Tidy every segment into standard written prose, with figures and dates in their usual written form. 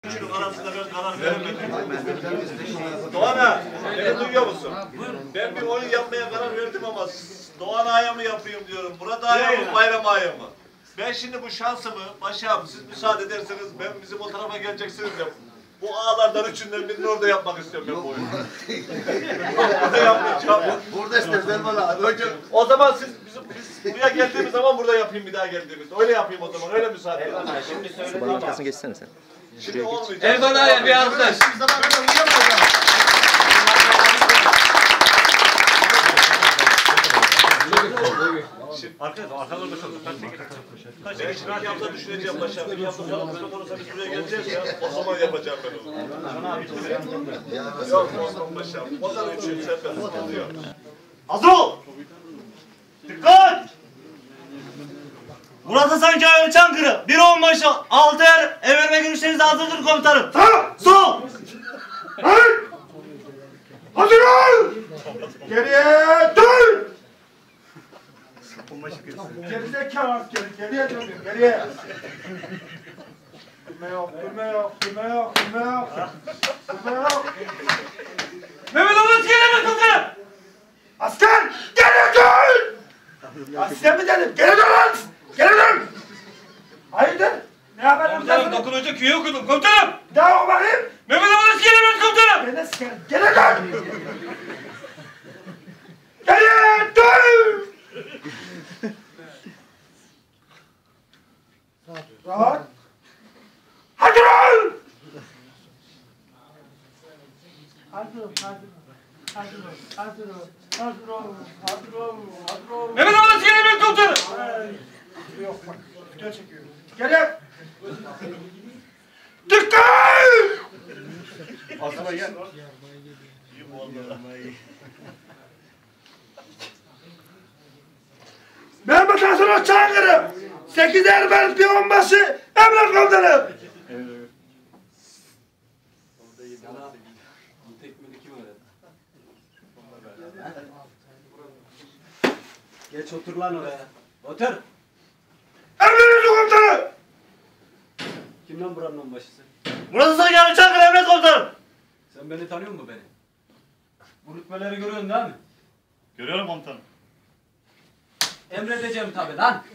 Arasında ben karar veremedim. Doğan'a, beni duyuyor musun? Ben bir oyun yapmaya karar verdim ama Doğan Ağa'ya mı yapayım diyorum, Murat Ağa'ya mı, Bayram Ağa'ya mı? Ben şimdi bu şansımı, Başak'ım siz müsaade ederseniz bizim o tarafa geleceksiniz ya. Bu ağalardan üçünden birini orada yapmak istiyorum ben bu oyunu. Burada yapmayacağım. Burada istersen bana. O zaman biz buraya geldiğimiz zaman burada yapayım bir daha geldiğimizde. Öyle yapayım o zaman, öyle müsaade edin. Şimdi söyle tamam. Arkasını geçsene sen. Şimdi olmayacak. Elvan Ağa'ya bir arkadaş. Arkadaşlar kaç bir hafta düşüneceğim Başak. Bir hafta sonra kısmet olursa biz buraya geleceğiz ya. O zaman yapacağım ben onu. Yok Başak. Ondan için serbest kalıyor. Hazır ol! Dikkat! Murat Hasan Kayarı Çankırı 1-10 6 emir ve görüşlerinize hazırdır komutanım. Sağ! Sol! Hazır ol! Geriye dön! Gerizekalı askeri, geriye dön, geriye. Durma yok, durma yok, durma yok, durma yok. Durma yok. Mehmet Oğuz gelemez komutanım! Asker, geri dön! Asker mi dedim, geri dön lan! Geri dön! Hayırdır? Ne haber Komutanım dokununca küye okudum komutanım! Devam bakayım! Mehmet Oğuz gelemez komutanım! Beni asker, geri dön! Geri dön! Rahat. Hazır ol! Hazır ol, hazır ol, hazır ol, hazır ol, hazır ol, hazır ol. Mehmet Oğuz gelemez komutanım! Yok bak, video çekiyorum. Gel. Dikkat! Asma gel. Mehmet Hasan Çankırı, 8 Ermeni bir onbaşı, emret komutanım. Geç otur lan oraya. Otur. Emret komutanım. Kim lan buranın onbaşısı? Murat Hasan Kayarı Çankırı emret komutanım! Sen beni tanıyor musun beni? Bu rütbeleri görüyorsun değil mi? Görüyorum komutanım. Emredeceğim tabi lan.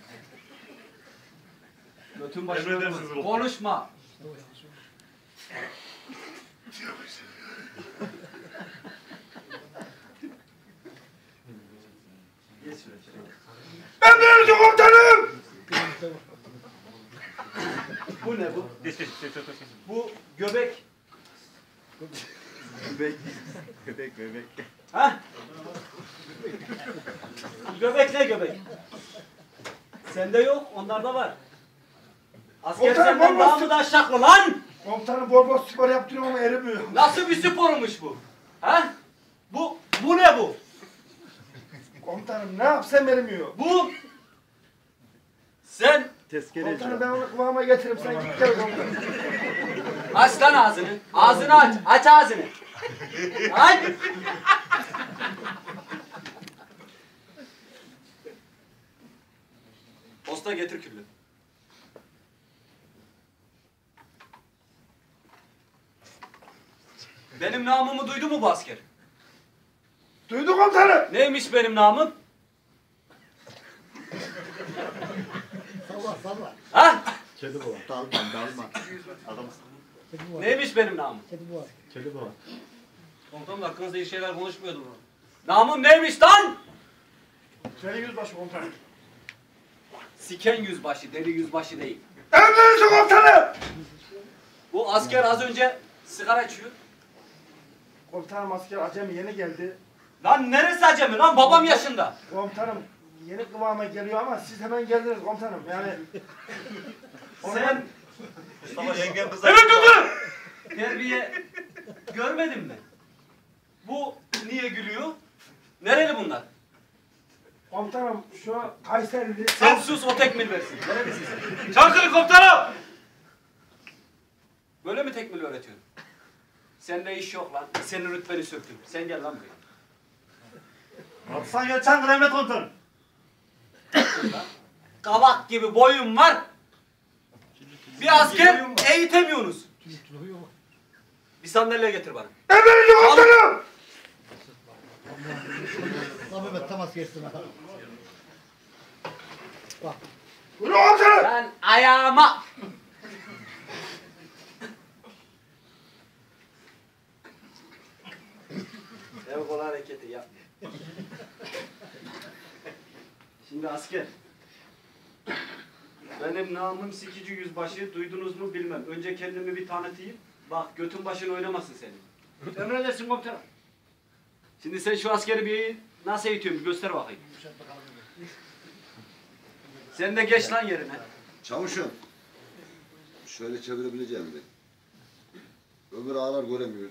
Götün başına Emredersiniz bu. konuşma. Geç şuraya. Emret komutanım. Bu ne bu? Bu göbek. Bebek. Ha? Göbek ne göbek? Sende yok, onlarda var. Asker Komutanım, senden daha mı da şaklı lan? Komutanım bol bol spor yaptırıyorum ama erimiyor. Nasıl bir spormuş bu? Ha? Bu ne bu? Komutanım ne yapsam erimiyor. Bu sen Komutanım ben onu kıvama getiririm sen git gel komutanım. aç lan ağzını. Ağzını aç. Aç ağzını. Aç. Posta getir küllü. Benim namımı duydu mu bu asker? Duydu komutanım. Neymiş benim namım? Salla. Ha? Kedi bu. Dalma. Neymiş benim namım? Kedi bu. Komutanım hakkınızda iyi şeyler konuşmuyordum. Namım neymiş lan? Seni yüzbaşı komutanım. Siken yüzbaşı, deli yüzbaşı değil. Emret komutanım. Bu asker az önce sigara içiyor. Komutanım asker acemi yeni geldi. Lan neresi acemi lan? Babam yaşında. Komutanım yeni kıvama geliyor ama siz hemen geldiniz komutanım yani. Sen Mustafa yengem kızar. Evet komutanım! terbiye görmedin mi? Bu niye gülüyor? Nereli bunlar? Komutanım şu Kayserili. Sen sus o tekmil versin. Nerelisin sen? Çankırı komutanım! Böyle mi tekmil öğretiyorsun? Seninle iş yok lan. Senin rütbeni söktüm. Sen gel lan buraya. Murat Hasan Kayarı Çankırı emret komutanım! Kavak gibi boyun var. Bir asker eğitemiyorsunuz. Bir sandalye getir bana. Emredin komutanım. Mehmet temas geçsin ha. Buyurun komutanım. Ben ayağıma. El kol hareketi yap. Şimdi asker. Benim namım Sikici Yüzbaşı. Duydunuz mu bilmem. Önce kendimi bir tanıtayım. Bak götün başın oynamasın senin. Emredersin komutanım. Şimdi sen şu askeri bir nasıl eğitiyorsun bir göster bakayım. Sen de geç lan yerine. Çavuşum. Şöyle çevirebileceğim mi? Öbür ağlar göremiyor.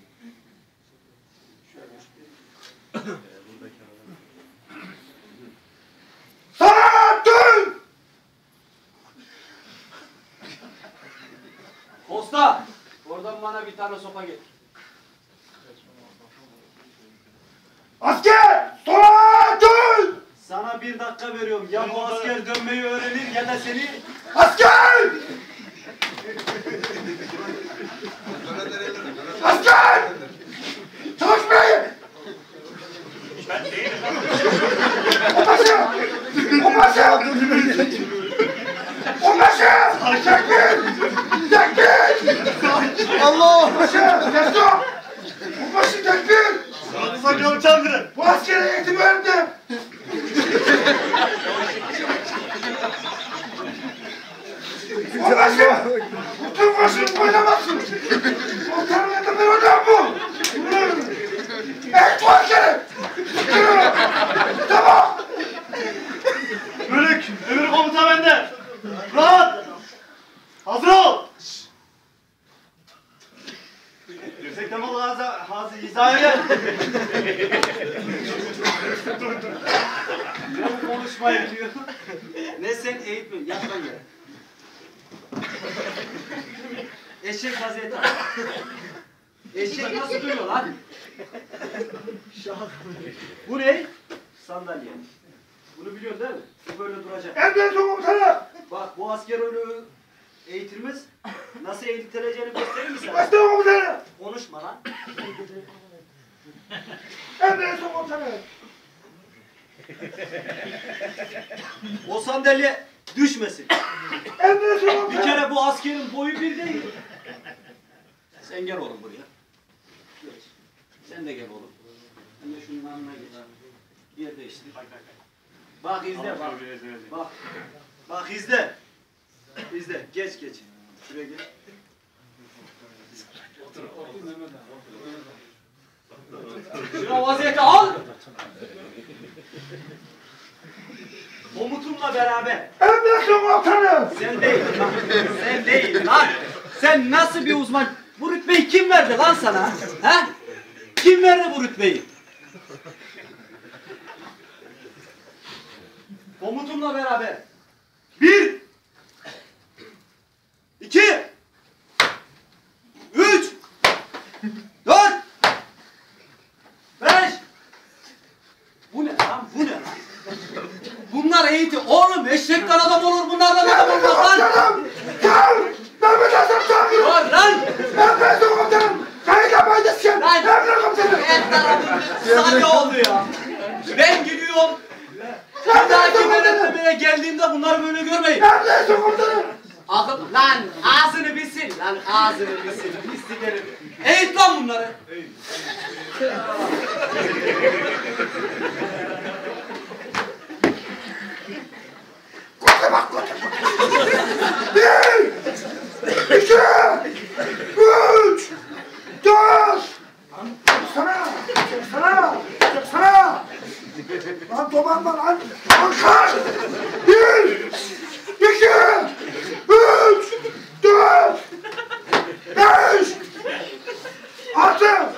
Sana dön. Posta! Oradan bana bir tane sopa getir. Asker. Sola dön. Sana 1 dakika veriyorum. Ya bu asker dönmeyi öğrenir ya da seni... Asker. Asker. Çalışmayın. Ben değilim. Onbaşı. Onbaşı. Onbaşı. Tekbir. Tekbir. Allah! Onbaşı. Destur. Onbaşı tekbir. Sanki komutanım. Bu askere eğitim verdim. Onbaşı. Bütün başını oynamazsın. Komutanın yanında ben oynam bu. Eğit bu askeri. Tamam. Bölük, öbür komuta bende. Rahat. Hazır ol. Yüksek temel hazır hizaya gel. Ne bu konuşma yapıyor? Ne sen eğitmen, yat lan yere. Eşek vaziyeti al. Eşek nasıl duruyor lan? Bu ne? Sandalye. Bunu biliyorsun değil mi? Bu böyle duracak. Emredin komutanım. Bak bu asker öyle eğitilmez. Nasıl eğitileceğini gösterir misin? Başlayın komutanım. Konuşma lan. Emredin komutanım. O sandalye düşmesin. Emredin Bir komutanım. kere bu askerin boyu bir değil. Sen gel oğlum buraya. Geç. Sen de gel oğlum. Sen de şunun yanına geç. Yer değiştir. Bak izle bak. Bak. Bak izle. İzle. Geç geç. Şuraya geç. Şuna vaziyeti al. Komutumla beraber. Emredin komutanım. Sen değil lan. Sen değil lan. Sen nasıl bir uzman? Bu rütbeyi kim verdi lan sana? He? Kim verdi bu rütbeyi? Komutumla beraber. 1 2 3 4 5 Bu ne lan? Bu ne lan? Bunlar eğitim. Oğlum eşekten adam olur, bunlardan adam Emredin olmaz lan. komutanım. Gel. Mehmet Hasan Tanrı. Dur lan. Emredin komutanım. Kayıt yapmayı sen. Lan. Emredin komutanım. Et tarafı sahne oldu ya. Ben gidiyorum. Bir dahaki yönetmeye geldiğimde bunları böyle görmeyin. Emredin komutanım. Akıl lan ağzını bilsin. Lan ağzını bilsin. Pisliklerim. Eğit lan bunları. Kote bak kote bak. 1 2 3 4 Sana. Sana. Sana. Lan dolanma lan. Ankar. 1 2 3 4 5 6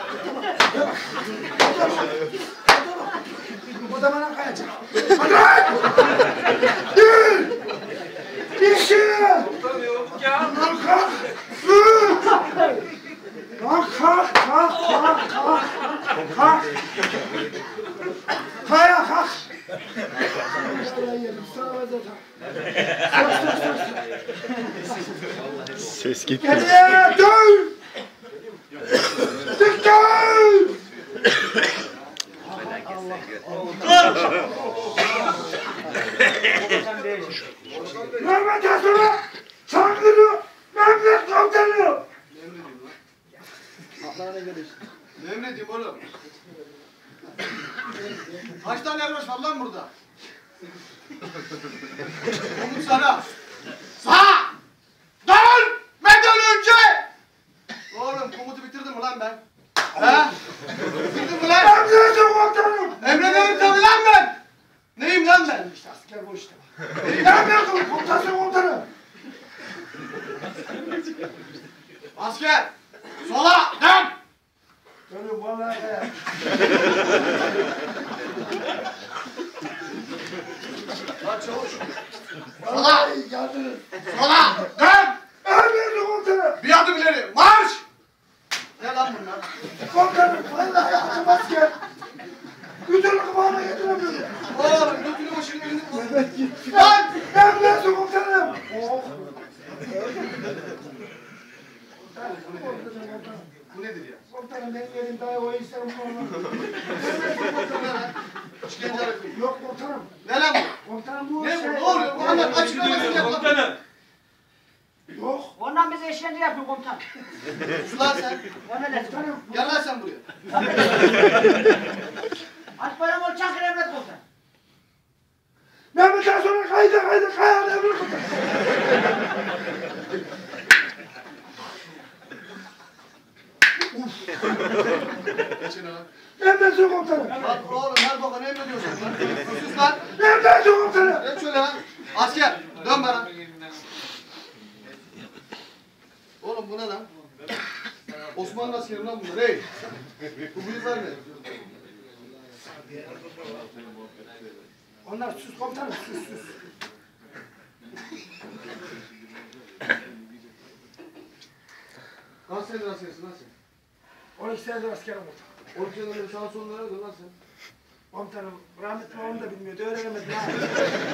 O da bana kayacak. Hadi lan! 1 2 Lan kalk! 3 Lan kalk! Kalk! Kaya kalk! Ses gitti. Geriye dön! Bana göre işte. Ne emredeyim oğlum? Kaç tane elbaş var lan burada? Komut sana. Sağ! Dönmeden önce! Oğlum komutu bitirdim mi lan ben? He? Bitirdim mi lan? Emrederim komutanım. Emrederim tabii lan ben. Neyim lan ben? İşte asker bu işte. Emrederim komutanım. Asker! Sola dön! Dönün vallahi ya. Lan çavuş. Sola! Sola! Dön! Emredin komutanım. Bir adım ileri. Marş! Ne lan bunlar? Komutanım vallahi yaptım asker. Müdürlük kıvamına getiremiyorum. Oğlum götünü başını elini bul. Evet gitti. Lan! Emredin komutanım. Oh! Bu nedir ya? Komutanım benim yerim daha o isterim bunu. İşkence yapayım. Yok komutanım. Ne lan bu? Komutanım bu Ne şey. bu? Ne oluyor? Bu anlat açıklamasını yap. Komutanım. Yok. Ondan bize işkence yapıyor komutan. Sus lan sen. O ne desin? Gel lan sen buraya. Aç bayram ol çakır emret komutan. Mehmet'ten sonra kaydı kayar emri komutan. Geçin lan. Emredin komutanım. Bak oğlum her boka ne emrediyorsun lan? Sus lan. Emredin komutanım. Geç şöyle lan. Asker dön bana. Oğlum bu ne lan? Osmanlı askeri lan bunlar. Hey. Bu bıyıklar ne? Onlar sus komutanım sus. Kaç senedir askersin lan sen? 12 senedir askerim oldu. 12 senedir sağ sonlara dön lan sen. Komutanım rahmetli babam da bilmiyordu, öğrenemedim ha.